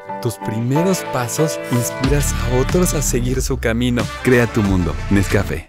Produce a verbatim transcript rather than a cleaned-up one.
tus primeros pasos inspiras a otros a seguir su camino. Crea tu mundo. Nescafé.